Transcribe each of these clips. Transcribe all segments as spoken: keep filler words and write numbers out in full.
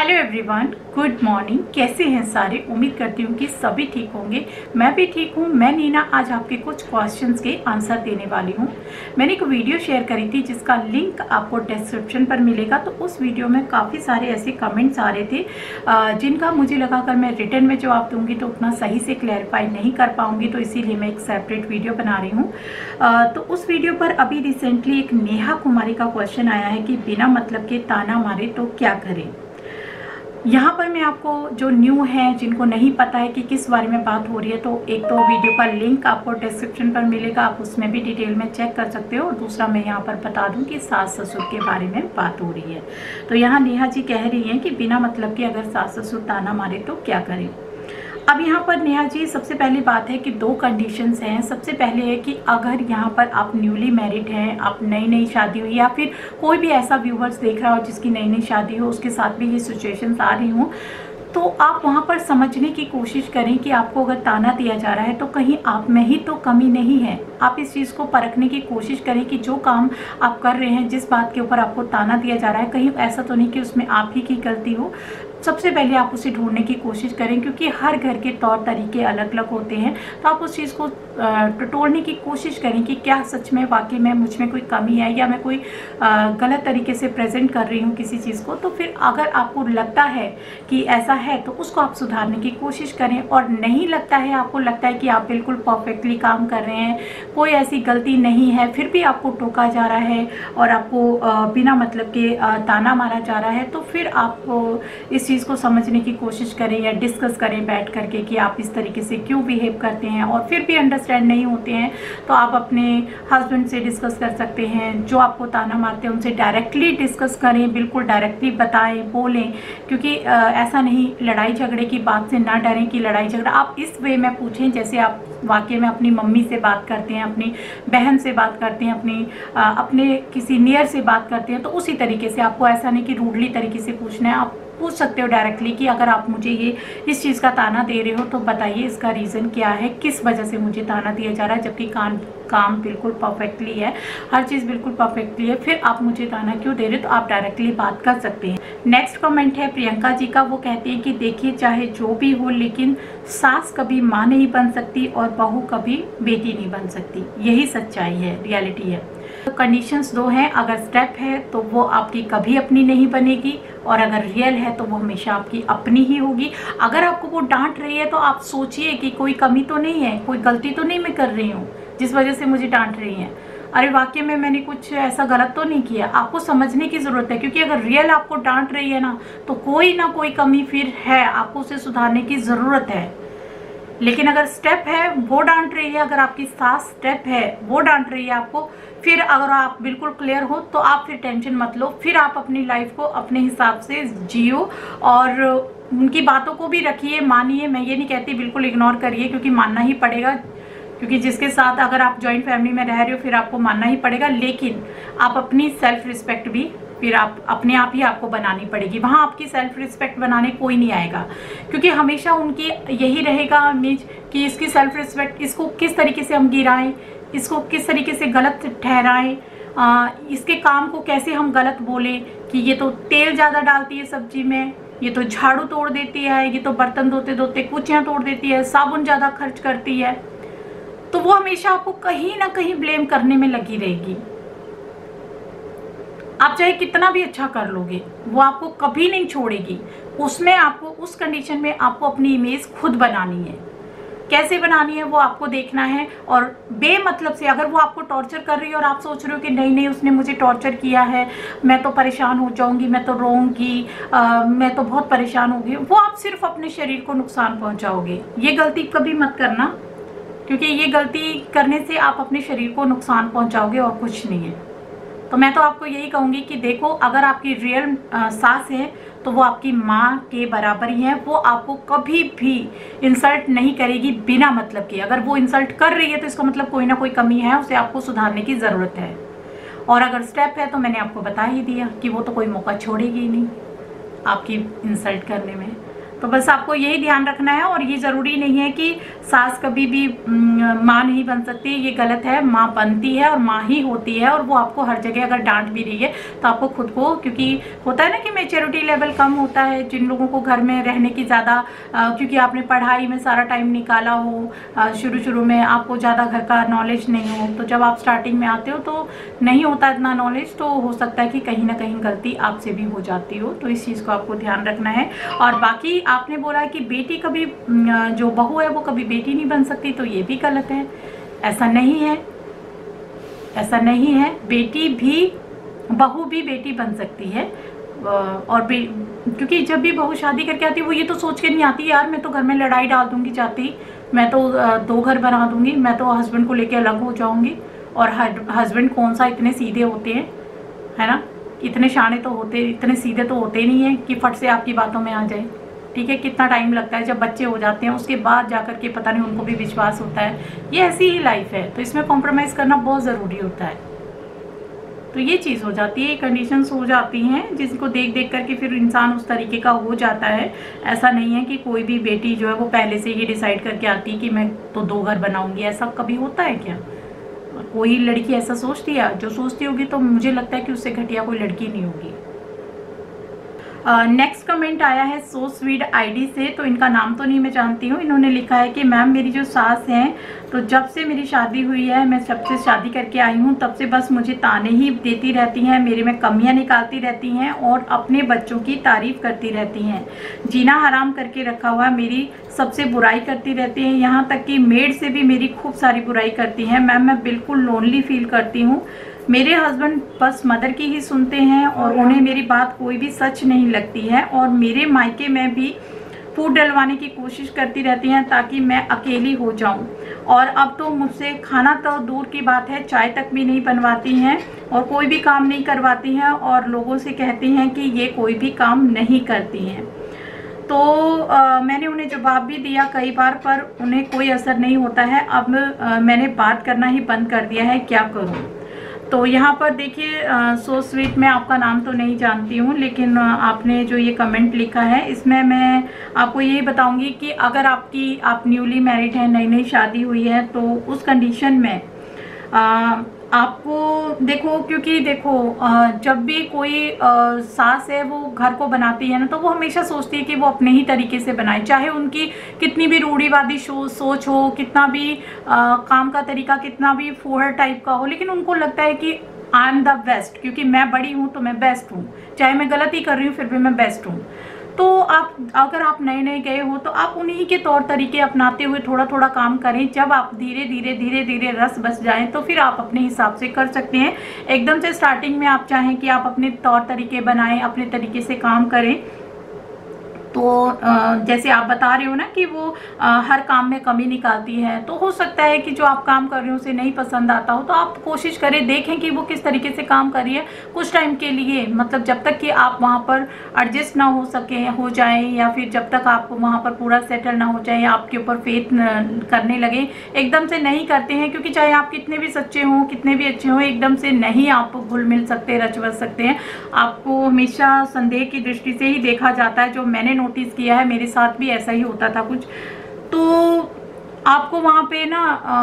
Hello everyone, good morning. कैसे हैं सारे? उम्मीद करती हूँ कि सभी ठीक होंगे। मैं भी ठीक हूँ। मैं नीना आज आपके कुछ क्वेश्चंस के आंसर देने वाली हूँ। मैंने एक वीडियो शेयर करी थी जिसका लिंक आपको डिस्क्रिप्शन पर मिलेगा। तो उस वीडियो में काफ़ी सारे ऐसे कमेंट्स आ रहे थे जिनका मुझे लगा अगर मैं रिटर्न में जवाब दूँगी तो उतना सही से क्लैरिफाई नहीं कर पाऊँगी, तो इसीलिए मैं एक सेपरेट वीडियो बना रही हूँ। तो उस वीडियो पर अभी रिसेंटली एक नेहा कुमारी का क्वेश्चन आया है कि बिना मतलब के ताना मारे तो क्या करें। यहाँ पर मैं आपको जो न्यू है, जिनको नहीं पता है कि किस बारे में बात हो रही है, तो एक तो वीडियो का लिंक आपको डिस्क्रिप्शन पर मिलेगा, आप उसमें भी डिटेल में चेक कर सकते हो। और दूसरा मैं यहाँ पर बता दूँ कि सास ससुर के बारे में बात हो रही है। तो यहाँ नेहा जी कह रही हैं कि बिना मतलब के अगर सास ससुर ताना मारे तो क्या करें। अब यहाँ पर नेहा जी सबसे पहली बात है कि दो कंडीशंस हैं। सबसे पहले है कि अगर यहाँ पर आप न्यूली मैरिड हैं, आप नई नई शादी हुई, या फिर कोई भी ऐसा व्यूवर्स देख रहा हो जिसकी नई नई शादी हो, उसके साथ भी ये सिचुएशंस आ रही हों, तो आप वहाँ पर समझने की कोशिश करें कि आपको अगर ताना दिया जा रहा है तो कहीं आप में ही तो कमी नहीं है। आप इस चीज़ को परखने की कोशिश करें कि जो काम आप कर रहे हैं, जिस बात के ऊपर आपको ताना दिया जा रहा है, कहीं ऐसा तो नहीं कि उसमें आप ही की गलती हो। सबसे पहले आप उसे ढूंढने की कोशिश करें, क्योंकि हर घर के तौर तरीके अलग अलग होते हैं। तो आप उस चीज़ को टटोलने की कोशिश करें कि क्या सच में वाकई में मुझ में कोई कमी है, या मैं कोई गलत तरीके से प्रेजेंट कर रही हूँ किसी चीज़ को। तो फिर अगर आपको लगता है कि ऐसा है तो उसको आप सुधारने की कोशिश करें। और नहीं लगता है, आपको लगता है कि आप बिल्कुल परफेक्टली काम कर रहे हैं, कोई ऐसी गलती नहीं है, फिर भी आपको टोका जा रहा है और आपको बिना मतलब के ताना मारा जा रहा है, तो फिर आप इस चीज़ को समझने की कोशिश करें या डिस्कस करें बैठ करके कि आप इस तरीके से क्यों बिहेव करते हैं। और फिर भी अंडरस्टैंड नहीं होते हैं तो आप अपने हस्बैंड से डिस्कस कर सकते हैं। जो आपको ताना मारते हैं उनसे डायरेक्टली डिस्कस करें, बिल्कुल डायरेक्टली बताएं, बोलें, क्योंकि ऐसा नहीं, लड़ाई झगड़े की बात से ना डरें कि लड़ाई झगड़ा। आप इस वे में पूछें जैसे आप वाकई में अपनी मम्मी से बात करते हैं, अपनी बहन से बात करते हैं, अपनी आ, अपने किसी नियर से बात करते हैं, तो उसी तरीके से आपको ऐसा नहीं कि रूडली तरीके से पूछना है। आप पूछ सकते हो डायरेक्टली कि अगर आप मुझे ये इस चीज़ का ताना दे रहे हो तो बताइए इसका रीज़न क्या है, किस वजह से मुझे ताना दिया जा रहा है, जबकि काम काम बिल्कुल परफेक्टली है, हर चीज़ बिल्कुल परफेक्टली है, फिर आप मुझे ताना क्यों दे रहे हो। तो आप डायरेक्टली बात कर सकते हैं। नेक्स्ट कमेंट है प्रियंका जी का। वो कहती है कि देखिए, चाहे जो भी हो, लेकिन सास कभी माँ नहीं बन सकती और बहू कभी बेटी नहीं बन सकती। यही सच्चाई है, रियलिटी है। तो कंडीशंस दो हैं। अगर स्टेप है तो वो आपकी कभी अपनी नहीं बनेगी, और अगर रियल है तो वो हमेशा आपकी अपनी ही होगी। अगर आपको वो डांट रही है तो आप सोचिए कि कोई कमी तो नहीं है, कोई गलती तो नहीं मैं कर रही हूँ जिस वजह से मुझे डांट रही है। अरे वाकई में मैंने कुछ ऐसा गलत तो नहीं किया। आपको समझने की ज़रूरत है, क्योंकि अगर रियल आपको डांट रही है ना, तो कोई ना कोई कमी फिर है, आपको उसे सुधारने की ज़रूरत है। लेकिन अगर स्टेप है वो डांट रही है, अगर आपकी सास स्टेप है वो डांट रही है आपको, फिर अगर आप बिल्कुल क्लियर हो तो आप फिर टेंशन मत लो। फिर आप अपनी लाइफ को अपने हिसाब से जियो और उनकी बातों को भी रखिए, मानिए। मैं ये नहीं कहती बिल्कुल इग्नोर करिए, क्योंकि मानना ही पड़ेगा, क्योंकि जिसके साथ अगर आप जॉइंट फैमिली में रह रहे हो फिर आपको मानना ही पड़ेगा। लेकिन आप अपनी सेल्फ रिस्पेक्ट भी फिर आप अपने आप ही आपको बनानी पड़ेगी। वहाँ आपकी सेल्फ रिस्पेक्ट बनाने कोई नहीं आएगा, क्योंकि हमेशा उनकी यही रहेगा इमेज कि इसकी सेल्फ रिस्पेक्ट, इसको किस तरीके से हम गिराएं, इसको किस तरीके से गलत ठहराएं, आ, इसके काम को कैसे हम गलत बोलें कि ये तो तेल ज़्यादा डालती है सब्जी में, ये तो झाड़ू तोड़ देती है, ये तो बर्तन धोते धोते कुचियाँ तोड़ देती है, साबुन ज़्यादा खर्च करती है। तो वो हमेशा आपको कहीं ना कहीं ब्लेम करने में लगी रहेगी। आप चाहे कितना भी अच्छा कर लोगे, वो आपको कभी नहीं छोड़ेगी। उसमें आपको, उस कंडीशन में आपको अपनी इमेज खुद बनानी है। कैसे बनानी है वो आपको देखना है। और बेमतलब से अगर वो आपको टॉर्चर कर रही है और आप सोच रहे हो कि नहीं नहीं उसने मुझे टॉर्चर किया है, मैं तो परेशान हो जाऊंगी, मैं तो रोऊंगी, मैं तो बहुत परेशान होगी, वो आप सिर्फ अपने शरीर को नुकसान पहुंचाओगे। ये गलती कभी मत करना, क्योंकि ये गलती करने से आप अपने शरीर को नुकसान पहुंचाओगे और कुछ नहीं है। तो मैं तो आपको यही कहूँगी कि देखो, अगर आपकी रियल सास है तो वो आपकी माँ के बराबर ही है। वो आपको कभी भी इंसल्ट नहीं करेगी बिना मतलब के। अगर वो इंसल्ट कर रही है तो इसका मतलब कोई ना कोई कमी है, उसे आपको सुधारने की ज़रूरत है। और अगर स्टेप है तो मैंने आपको बता ही दिया कि वो तो कोई मौका छोड़ेगी ही नहीं आपकी इंसल्ट करने में। तो बस आपको यही ध्यान रखना है। और ये ज़रूरी नहीं है कि सास कभी भी माँ नहीं बन सकती, ये गलत है। माँ बनती है और माँ ही होती है, और वो आपको हर जगह अगर डांट भी रही है तो आपको खुद को, क्योंकि होता है ना कि मैच्योरिटी लेवल कम होता है जिन लोगों को घर में रहने की ज़्यादा, क्योंकि आपने पढ़ाई में सारा टाइम निकाला हो, शुरू शुरू में आपको ज़्यादा घर का नॉलेज नहीं हो, तो जब आप स्टार्टिंग में आते हो तो नहीं होता इतना नॉलेज, तो हो सकता है कि कहीं ना कहीं गलती आपसे भी हो जाती हो। तो इस चीज़ को आपको ध्यान रखना है। और बाकी आपने बोला कि बेटी कभी, जो बहू है वो कभी बेटी नहीं बन सकती, तो ये भी गलत है। ऐसा नहीं है, ऐसा नहीं है। बेटी भी, बहू भी बेटी बन सकती है। और क्योंकि जब भी बहू शादी करके आती है वो ये तो सोच के नहीं आती यार मैं तो घर में लड़ाई डाल दूंगी जाती, मैं तो दो घर बना दूंगी, मैं तो हस्बैंड को लेके अलग हो जाऊंगी। और हस्बैंड कौन सा इतने सीधे होते हैं, है ना, इतने शाने तो होते, इतने सीधे तो होते नहीं है कि फट से आपकी बातों में आ जाए। ठीक है, कितना टाइम लगता है, जब बच्चे हो जाते हैं उसके बाद जाकर के पता नहीं उनको भी विश्वास होता है। ये ऐसी ही लाइफ है, तो इसमें कॉम्प्रोमाइज़ करना बहुत ज़रूरी होता है। तो ये चीज़ हो जाती है, कंडीशंस हो जाती हैं जिसको देख देख करके फिर इंसान उस तरीके का हो जाता है। ऐसा नहीं है कि कोई भी बेटी जो है वो पहले से ही डिसाइड करके आती है कि मैं तो दो घर बनाऊंगी, ऐसा कभी होता है क्या? कोई लड़की ऐसा सोचती है? जो सोचती होगी तो मुझे लगता है कि उससे घटिया कोई लड़की नहीं होगी। नेक्स्ट uh, कमेंट आया है सो स्वीट आईडी से, तो इनका नाम तो नहीं मैं जानती हूँ। इन्होंने लिखा है कि मैम मेरी जो सास हैं, तो जब से मेरी शादी हुई है, मैं जब से शादी करके आई हूँ तब से बस मुझे ताने ही देती रहती हैं, मेरे में कमियाँ निकालती रहती हैं और अपने बच्चों की तारीफ करती रहती हैं। जीना हराम करके रखा हुआ, मेरी सबसे बुराई करती रहती हैं, यहाँ तक कि मेड से भी मेरी खूब सारी बुराई करती हैं। मैम मैं बिल्कुल लोनली फील करती हूँ। मेरे हस्बैंड बस मदर की ही सुनते हैं और उन्हें मेरी बात कोई भी सच नहीं लगती है, और मेरे मायके में भी फूट डलवाने की कोशिश करती रहती हैं ताकि मैं अकेली हो जाऊं। और अब तो मुझसे खाना तो दूर की बात है, चाय तक भी नहीं बनवाती हैं और कोई भी काम नहीं करवाती हैं, और लोगों से कहती हैं कि ये कोई भी काम नहीं करती हैं। तो आ, मैंने उन्हें जवाब भी दिया कई बार, पर उन्हें कोई असर नहीं होता है। अब आ, मैंने बात करना ही बंद कर दिया है, क्या करूं? तो यहाँ पर देखिए, सो स्वीट, मैं आपका नाम तो नहीं जानती हूँ, लेकिन आपने जो ये कमेंट लिखा है इसमें मैं आपको यही बताऊंगी कि अगर आपकी आप न्यूली मैरिड हैं, नई नई शादी हुई है, तो उस कंडीशन में आ, आपको देखो, क्योंकि देखो जब भी कोई सास है वो घर को बनाती है ना, तो वो हमेशा सोचती है कि वो अपने ही तरीके से बनाए, चाहे उनकी कितनी भी रूढ़िवादी सोच हो, कितना भी आ, काम का तरीका कितना भी फूहड़ टाइप का हो, लेकिन उनको लगता है कि आई एम द बेस्ट, क्योंकि मैं बड़ी हूँ तो मैं बेस्ट हूँ, चाहे मैं गलत ही कर रही हूँ फिर भी मैं बेस्ट हूँ। तो आप अगर आप नए नए गए हो तो आप उन्हीं के तौर तरीके अपनाते हुए थोड़ा थोड़ा काम करें। जब आप धीरे धीरे धीरे धीरे रस बस जाएं तो फिर आप अपने हिसाब से कर सकते हैं। एकदम से स्टार्टिंग में आप चाहें कि आप अपने तौर तरीके बनाएं, अपने तरीके से काम करें, तो जैसे आप बता रहे हो ना कि वो हर काम में कमी निकालती है, तो हो सकता है कि जो आप काम कर रहे हो उसे नहीं पसंद आता हो, तो आप कोशिश करें, देखें कि वो किस तरीके से काम कर रही है कुछ टाइम के लिए, मतलब जब तक कि आप वहाँ पर एडजस्ट ना हो सके हो जाए, या फिर जब तक आप वहाँ पर पूरा सेटल ना हो जाए, आपके ऊपर फेथ करने लगे। एकदम से नहीं करते हैं, क्योंकि चाहे आप कितने भी सच्चे हों, कितने भी अच्छे हों, एकदम से नहीं आप घुल मिल सकते, रच बस सकते हैं। आपको हमेशा संदेह की दृष्टि से ही देखा जाता है, जो मैंने नोटिस किया है, मेरे साथ भी ऐसा ही होता था कुछ। तो आपको वहाँ पे ना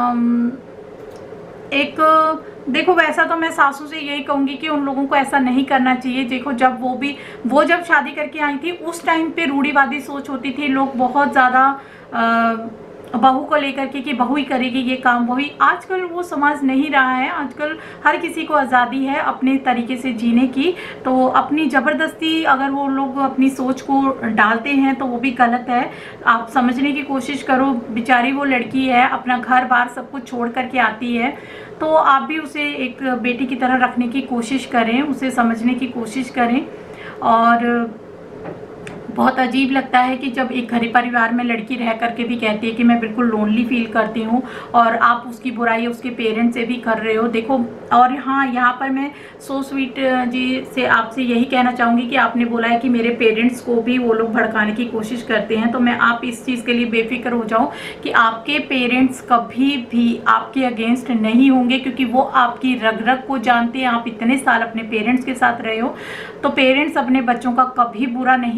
एक देखो, वैसा तो मैं सासू से यही कहूँगी कि उन लोगों को ऐसा नहीं करना चाहिए। देखो, जब वो भी वो जब शादी करके आई थी उस टाइम पे रूढ़िवादी सोच होती थी, लोग बहुत ज़्यादा बहू को लेकर के कि बहू ही करेगी ये काम, वही। आजकल वो समाज नहीं रहा है, आजकल हर किसी को आज़ादी है अपने तरीके से जीने की। तो अपनी ज़बरदस्ती अगर वो लोग अपनी सोच को डालते हैं तो वो भी गलत है। आप समझने की कोशिश करो, बेचारी वो लड़की है, अपना घर बार सब कुछ छोड़ करके आती है, तो आप भी उसे एक बेटी की तरह रखने की कोशिश करें, उसे समझने की कोशिश करें। और बहुत अजीब लगता है कि जब एक घरे परिवार में लड़की रह करके भी कहती है कि मैं बिल्कुल लोनली फील करती हूँ, और आप उसकी बुराई उसके पेरेंट्स से भी कर रहे हो। देखो, और हाँ, यहाँ पर मैं सो स्वीट जी से आपसे यही कहना चाहूँगी कि आपने बोला है कि मेरे पेरेंट्स को भी वो लोग भड़काने की कोशिश करते हैं, तो मैं आप इस चीज़ के लिए बेफिक्र हो जाऊँ कि आपके पेरेंट्स कभी भी आपके अगेंस्ट नहीं होंगे, क्योंकि वो आपकी रग रग को जानते हैं। आप इतने साल अपने पेरेंट्स के साथ रहे हो, तो पेरेंट्स अपने बच्चों का कभी बुरा नहीं चाहेंगे।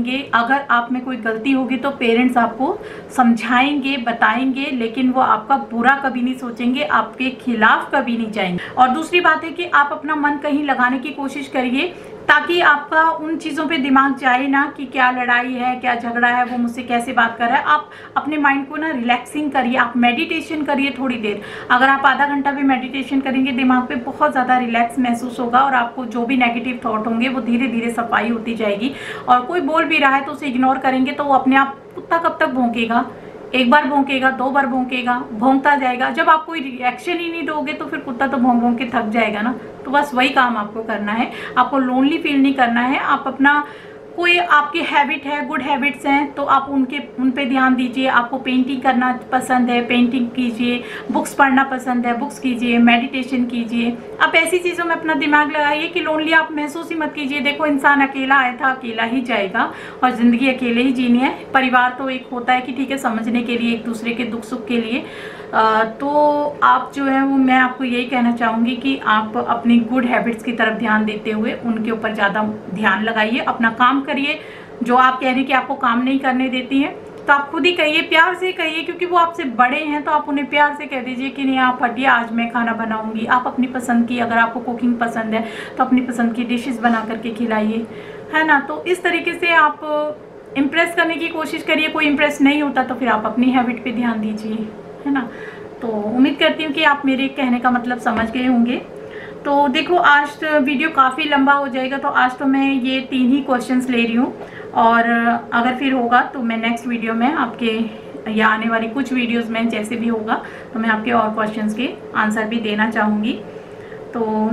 करेंगे। अगर आप में कोई गलती होगी तो पेरेंट्स आपको समझाएंगे, बताएंगे, लेकिन वो आपका बुरा कभी नहीं सोचेंगे, आपके खिलाफ कभी नहीं जाएंगे। और दूसरी बात है कि आप अपना मन कहीं लगाने की कोशिश करिए ताकि आपका उन चीज़ों पे दिमाग जाए ना कि क्या लड़ाई है, क्या झगड़ा है, वो मुझसे कैसे बात कर रहा है। आप अपने माइंड को ना रिलैक्सिंग करिए, आप मेडिटेशन करिए थोड़ी देर। अगर आप आधा घंटा भी मेडिटेशन करेंगे दिमाग पे बहुत ज़्यादा रिलैक्स महसूस होगा और आपको जो भी नेगेटिव थॉट होंगे वो धीरे धीरे सफाई होती जाएगी। और कोई बोल भी रहा है तो उसे इग्नोर करेंगे तो वो अपने आप कुत्ता कब तक भौंकेगा, एक बार भौंकेगा, दो बार भौंकेगा, भौंकता जाएगा। जब आप कोई रिएक्शन ही नहीं दोगे तो फिर कुत्ता तो भौंक भौंक के थक जाएगा ना। तो बस वही काम आपको करना है, आपको लोनली फील नहीं करना है। आप अपना कोई आपकी हैबिट है, गुड हैबिट्स हैं तो आप उनके उन पे ध्यान dीजिए। आपको पेंटिंग करना पसंद है, पेंटिंग कीजिए, बुक्स पढ़ना पसंद है, बुक्स कीजिए, मेडिटेशन कीजिए। आप ऐसी चीज़ों में अपना दिमाग लगाइए कि लोनली आप महसूस ही मत कीजिए। देखो, इंसान अकेला आया था, अकेला ही जाएगा और ज़िंदगी अकेले ही जीनी है। परिवार तो एक होता है कि ठीक है, समझने के लिए, एक दूसरे के दुख सुख के लिए। आ, तो आप जो है वो, मैं आपको यही कहना चाहूँगी कि आप अपनी गुड हैबिट्स की तरफ ध्यान देते हुए उनके ऊपर ज़्यादा ध्यान लगाइए, अपना काम करिए। जो आप कह रहे हैं कि आपको काम नहीं करने देती हैं तो आप खुद ही कहिए, प्यार से कहिए, क्योंकि वो आपसे बड़े हैं तो आप उन्हें प्यार से कह दीजिए कि नहीं आप हटिए, आज मैं खाना बनाऊंगी। आप अपनी पसंद की, अगर आपको कुकिंग पसंद है तो अपनी पसंद की डिशेस बना करके खिलाइए, है ना। तो इस तरीके से आप इम्प्रेस करने की कोशिश करिए। कोई इम्प्रेस नहीं होता तो फिर आप अपनी हैबिट पे ध्यान दीजिए, है ना। तो उम्मीद करती हूँ कि आप मेरे कहने का मतलब समझ गए होंगे। तो देखो, आज वीडियो काफ़ी लंबा हो जाएगा तो आज तो मैं ये तीन ही क्वेश्चंस ले रही हूँ और अगर फिर होगा तो मैं नेक्स्ट वीडियो में आपके या आने वाली कुछ वीडियोस में जैसे भी होगा तो मैं आपके और क्वेश्चंस के आंसर भी देना चाहूँगी। तो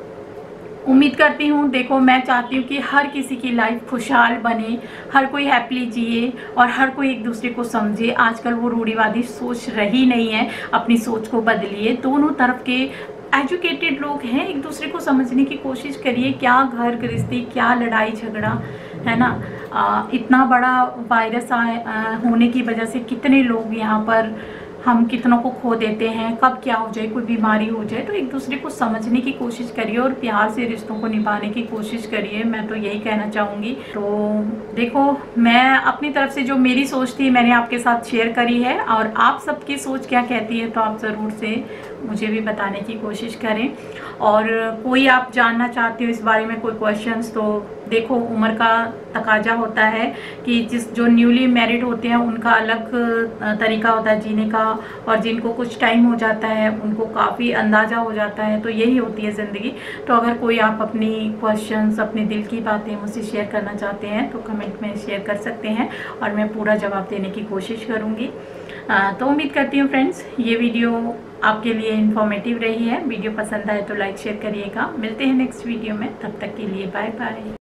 उम्मीद करती हूँ, देखो मैं चाहती हूँ कि हर किसी की लाइफ खुशहाल बने, हर कोई हैप्पीली जिए और हर कोई एक दूसरे को समझे। आजकल वो रूढ़िवादी सोच रही नहीं है, अपनी सोच को बदलिए। दोनों तरफ के एजुकेटेड लोग हैं, एक दूसरे को समझने की कोशिश करिए। क्या घर गृहस्थी, क्या लड़ाई झगड़ा, है ना। आ, इतना बड़ा वायरस होने की वजह से कितने लोग यहाँ पर, हम कितनों को खो देते हैं। कब क्या हो जाए, कोई बीमारी हो जाए, तो एक दूसरे को समझने की कोशिश करिए और प्यार से रिश्तों को निभाने की कोशिश करिए। मैं तो यही कहना चाहूँगी। तो देखो, मैं अपनी तरफ से जो मेरी सोच थी मैंने आपके साथ शेयर करी है और आप सबकी सोच क्या कहती है तो आप ज़रूर से मुझे भी बताने की कोशिश करें। और कोई आप जानना चाहते हो इस बारे में कोई क्वेश्चंस, तो देखो उम्र का तकाजा होता है कि जिस जो न्यूली मैरिड होते हैं उनका अलग तरीका होता है जीने का, और जिनको कुछ टाइम हो जाता है उनको काफ़ी अंदाज़ा हो जाता है। तो यही होती है ज़िंदगी। तो अगर कोई आप अपनी क्वेश्चंस, अपने दिल की बातें मुझसे शेयर करना चाहते हैं तो कमेंट में शेयर कर सकते हैं और मैं पूरा जवाब देने की कोशिश करूँगी। तो उम्मीद करती हूँ फ्रेंड्स ये वीडियो आपके लिए इन्फॉर्मेटिव रही है। वीडियो पसंद आए तो लाइक शेयर करिएगा। मिलते हैं नेक्स्ट वीडियो में, तब तक के लिए बाय बाय।